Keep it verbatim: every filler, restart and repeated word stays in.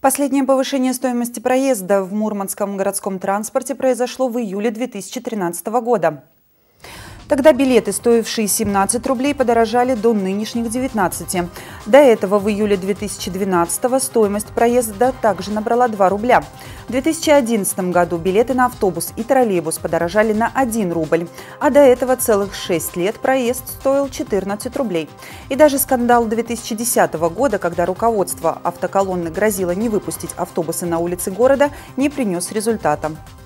Последнее повышение стоимости проезда в мурманском городском транспорте произошло в июле две тысячи тринадцатого года. Тогда билеты, стоившие семнадцать рублей, подорожали до нынешних девятнадцати. До этого в июле две тысячи двенадцатого стоимость проезда также набрала два рубля. В две тысячи одиннадцатом году билеты на автобус и троллейбус подорожали на один рубль, а до этого целых шесть лет проезд стоил четырнадцать рублей. И даже скандал две тысячи десятого года, когда руководство автоколонны грозило не выпустить автобусы на улицы города, не принес результата.